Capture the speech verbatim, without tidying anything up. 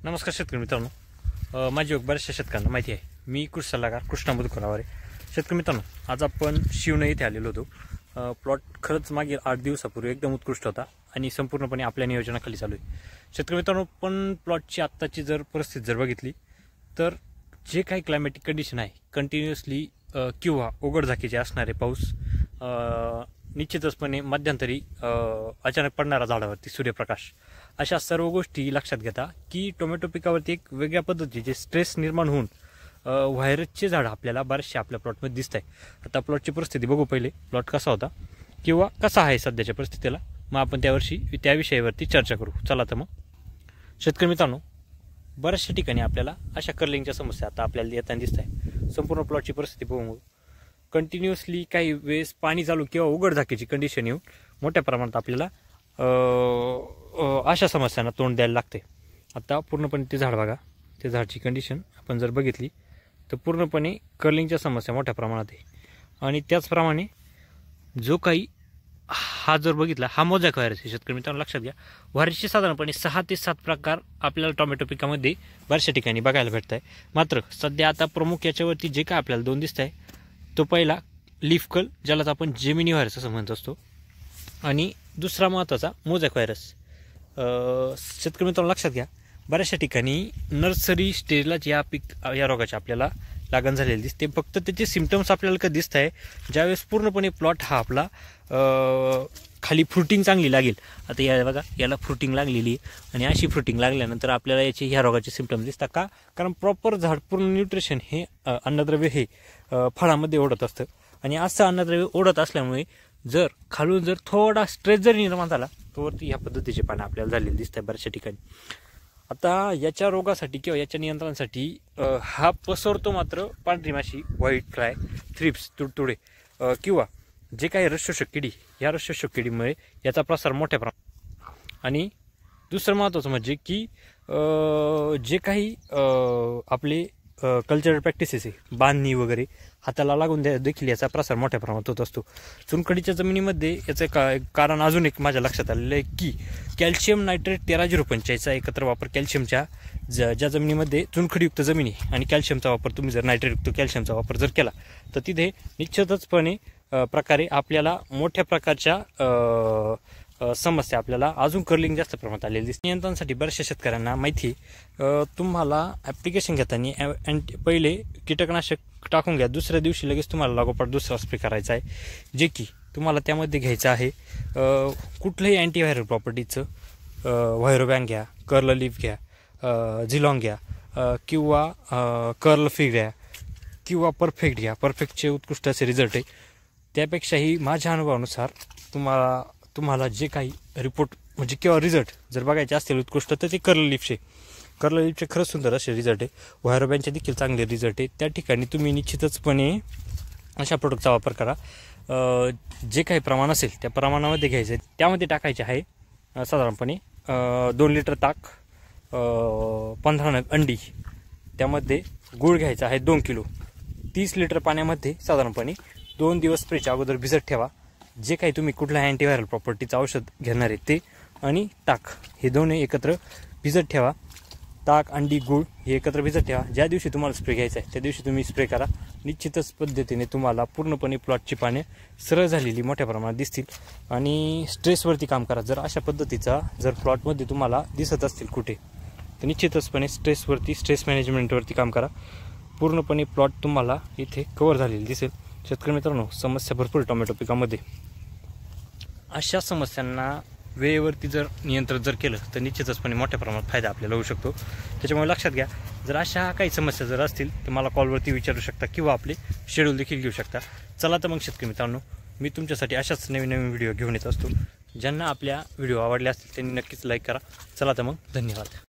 नमस्कार शेतकरी मित्रांनो, अ, माझी एक बऱ्याचशा शेतकऱ्यांना माहिती आहे. मी कृषी सल्लागार कृष्णा मधुकरावारे. शेतकरी मित्रांनो, आज आपण शिवणे इथे आलेलो होतो. अ, प्लॉट खरंच मागील आठ दिवसापूर्वी एकदम उत्कृष्ट होता आणि संपूर्णपणे आपल्या नियोजनाखाली चालू आहे. शेतकरी मित्रांनो, पण प्लॉटची आत्ताची जर परिस्थिती जर बघितली तर जे काही क्लायमॅटिक कंडिशन आहे कंटिन्युअसली किंवा उघडझाकीचे असणारे पाऊस, अ, निश्चितचपणे मध्यंतरी अचानक पडणारा झाडावरती सूर्यप्रकाश, अशा सर्व गोष्टी लक्षात घेता की टोमॅटो पिकावरती एक वेगळ्या पद्धतीचे स्ट्रेस निर्माण होऊन व्हायरसचे झाड आपल्याला बरेचसे आपल्या प्लॉटमध्ये दिसत आहे. आता प्लॉटची परिस्थिती बघू पहिले, प्लॉट कसा होता किंवा कसा आहे सध्याच्या परिस्थितीला, मग आपण त्यावर्षी त्या विषयावरती चर्चा करू. चला तर मग शेतकरी मित्रांनो, बऱ्याचशा ठिकाणी आपल्याला अशा कर्लिंगच्या समस्या आता आपल्याला येताना दिसत आहे. संपूर्ण प्लॉटची परिस्थिती बघू, कंटिन्युअसली काही वेळेस पाणी चालू किंवा उघड झाकीची कंडिशन येऊन मोठ्या प्रमाणात आपल्याला अशा समस्यांना तोंड द्यायला लागते. आता पूर्णपणे ते झाड बघा, ते झाडची कंडिशन आपण जर बघितली तर पूर्णपणे कर्लिंगच्या समस्या मोठ्या प्रमाणात आहे. आणि त्याचप्रमाणे जो काही हा जर बघितला, हा मोझॅक व्हायरस आहे. शेतकरी मित्रांनो लक्षात घ्या, व्हायरसचे साधारणपणे सहा ते सात प्रकार आपल्याला टोमॅटो पिकामध्ये बऱ्याचशा ठिकाणी बघायला भेटत आहे. मात्र सध्या आता प्रमुख याच्यावरती जे काय आपल्याला दोन दिसत आहे, तो पहिला लीफ कर्ल, ज्यालाच आपण जेमिनी व्हायरस असं म्हणत असतो, आणि दुसरा महत्त्वाचा मोझॅक व्हायरस. शेतकरी मित्रांनो लक्षात घ्या, बऱ्याचशा ठिकाणी नर्सरी स्टेजलाच या पीक या रोगाची आपल्याला लागण झालेली दिसते. फक्त त्याचे सिम्पटम्स आपल्याला कधी दिसत आहे ज्यावेळेस पूर्णपणे प्लॉट हा आपला खाली फ्रुटिंग चांगली लागेल. आता या बघा, याला फ्रुटिंग लागलेली आहे आणि अशी फ्रुटिंग लागल्यानंतर आपल्याला याचे ह्या रोगाचे सिम्पटम्स दिसतात. का? कारण प्रॉपर झाड पूर्ण न्यूट्रिशन हे अन्नद्रव्य हे फळामध्ये ओढत असतं, आणि असं अन्नद्रव्य ओढत असल्यामुळे जर खालून जर थोडा स्ट्रेस जर निर्माण झाला तर वरती ह्या पद्धतीचे पानं आपल्याला झालेले दिसत आहे बऱ्याचशा ठिकाणी. आता याच्या रोगासाठी किंवा याच्या नियंत्रणासाठी हा पसरतो मात्र पांढरी माशी, व्हाईट फ्लाय, थ्रिप्स, तुडतुडे किंवा जे काही रसशोषक किडी, या रसशोषक किडीमुळे याचा प्रसार मोठ्या प्रमाणात. आणि दुसरं महत्त्वाचं म्हणजे की जे काही आपले कल्चरल प्रॅक्टिसेस आहे, बांधणी वगैरे, हाताला लागून द्या देखील याचा प्रसार मोठ्या प्रमाणात होत असतो. चुनखडीच्या जमिनीमध्ये याचं का कारण अजून एक माझ्या लक्षात आलेलं आहे की कॅल्शियम नायट्रेट तेरा झिरो पंचेचाळीसचा एकत्र वापर कॅल्शियमच्या ज ज्या जमिनीमध्ये चुनखडीयुक्त जमिनी आणि कॅल्शियमचा वापर तुम्ही जर नायट्रेटयुक्त कॅल्शियमचा वापर जर केला तर तिथे निश्चितचपणे प्रकारे आपल्याला मोठ्या प्रकारच्या समस्या आपल्याला अजून कर्लिंग जास्त प्रमाणात आलेली दिसते. नियंत्रणासाठी बऱ्याचशा शेतकऱ्यांना माहिती आहे, तुम्हाला ॲप्लिकेशन घेताना अँटी पहिले कीटकनाशक टाकून घ्या, दुसऱ्या दिवशी लगेच तुम्हाला लागोपाठ दुसरा स्प्रे करायचा आहे, जे की तुम्हाला त्यामध्ये घ्यायचं आहे कुठलंही अँटीव्हायरल प्रॉपर्टीचं. व्हायरोबॅन घ्या, कर्ल लीफ घ्या, झिलॉंग घ्या, किंवा कर्ल फ्री घ्या, किंवा परफेक्ट घ्या. परफेक्टचे उत्कृष्ट असे रिझल्ट आहे. त्यापेक्षाही माझ्या अनुभवानुसार तुम्हाला तुम्हाला जे काही रिपोर्ट म्हणजे किंवा रिझल्ट जर बघायचे असतील उत्कृष्ट, तर ते कर्ल लीफचे कर्ल लीफचे खरंच सुंदर असे रिझल्ट आहे. व्हायरोबॅनचे देखील चांगले रिझल्ट आहे. त्या ठिकाणी तुम्ही निश्चितचपणे अशा प्रोडक्टचा वापर करा. जे काही प्रमाण असेल त्या प्रमाणामध्ये घ्यायचं आहे. त्यामध्ये टाकायचे आहे साधारणपणे दोन लिटर ताक, पंधरा नग अंडी, त्यामध्ये गूळ घ्यायचा आहे दोन किलो, तीस लिटर पाण्यामध्ये साधारणपणे दोन दिवस स्प्रेच्या अगोदर भिजत ठेवा. जे काही तुम्ही कुठल्या अँटीव्हायरल प्रॉपर्टीचं औषध घेणार आहे ते आणि ताक, हे दोन्ही एकत्र भिजत ठेवा. ताक, अंडी, गूळ हे एकत्र भिजत ठेवा. ज्या दिवशी तुम्हाला स्प्रे घ्यायचा आहे त्या दिवशी तुम्ही स्प्रे करा. निश्चितच पद्धतीने तुम्हाला पूर्णपणे प्लॉटची पाने सरळ झालेली मोठ्या प्रमाणात दिसतील. आणि स्ट्रेसवरती काम करा. जर अशा पद्धतीचा जर प्लॉटमध्ये तुम्हाला दिसत असतील कुठे, तर निश्चितचपणे स्ट्रेसवरती स्ट्रेस मॅनेजमेंटवरती काम करा. पूर्णपणे प्लॉट तुम्हाला इथे कव्हर झालेली दिसेल. शेतकरी मित्रांनो, समस्या भरपूर टोमॅटो पिकामध्ये. अशा समस्यांना वेळेवरती जर नियंत्रण जर केलं तर निश्चितचपणे मोठ्या प्रमाणात फायदा आपल्याला होऊ शकतो. त्याच्यामुळे लक्षात घ्या, जर अशा काही समस्या जर असतील तर मला कॉलवरती विचारू शकता किंवा आपले शेड्यूल देखील घेऊ शकता. चला तर मग शेतकरी मित्रांनो, मी तुमच्यासाठी अशाच नवीन नवीन व्हिडिओ घेऊन येत असतो. ज्यांना आपल्या व्हिडिओ आवडले असतील त्यांनी नक्कीच लाईक करा. चला तर मग, धन्यवाद.